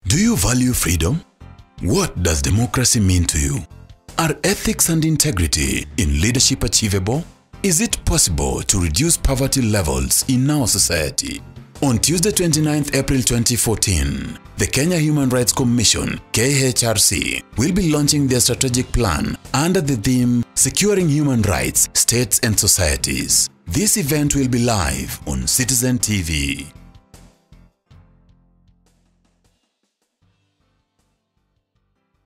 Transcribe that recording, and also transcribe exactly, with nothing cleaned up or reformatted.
Do you value freedom? What does democracy mean to you? Are ethics and integrity in leadership achievable? Is it possible to reduce poverty levels in our society? On Tuesday, twenty-ninth April twenty fourteen, the Kenya Human Rights Commission, K H R C, will be launching their strategic plan under the theme Securing Human Rights, States and Societies. This event will be live on Citizen T V.